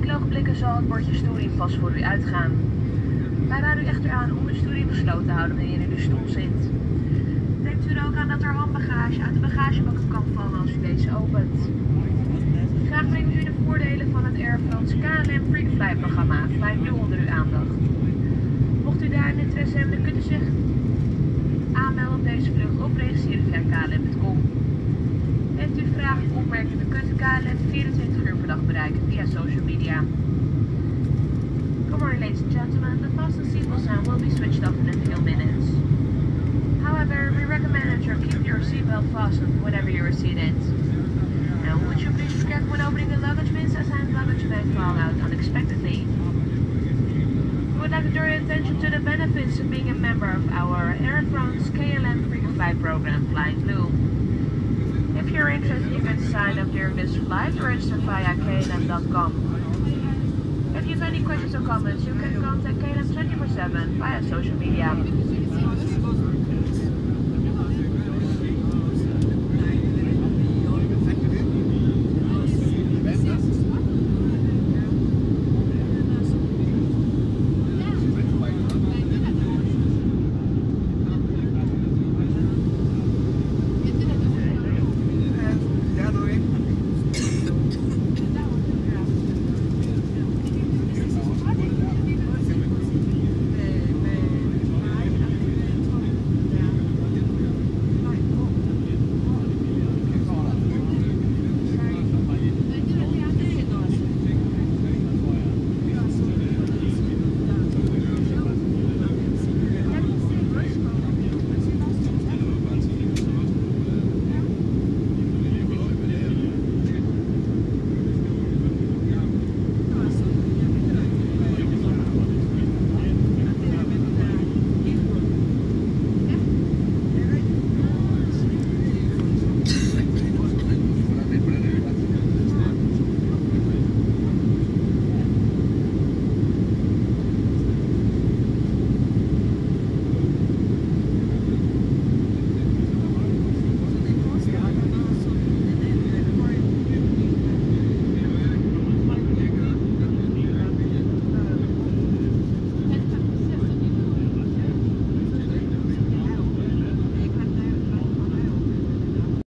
enkele ogenblikken zal het bordje storing pas voor u uitgaan. Wij raden u echter aan om uw storing gesloten te houden wanneer u in uw stoel zit. Denkt u er ook aan dat er handbagage uit de bagagebak kan vallen als u deze opent. Graag brengen we u de voordelen van het Air France KLM Frequent programma Flying Blue onder uw aandacht. Mocht u daar interesse hebben, dan kunt u zich aanmelden op deze vlucht of registreren via klm.com. Heeft u vragen of opmerkingen, dan kunt u KLM 24 uur per dag bereiken via social media. Good morning, ladies and gentlemen. The fasten seatbelt sound will be switched off in a few minutes. However, we recommend that you keep your seatbelt fastened whenever you are seated. Now, would you please be careful when opening the luggage bins as hand luggage may fall out unexpectedly. We would like to draw your attention to the benefits of being a member of our Air France KLM frequent flight program, Flying Blue. If you're interested, you can sign up during this flight or register via klm.com. If you have any questions or comments, you can contact KLM 24/7 via social media.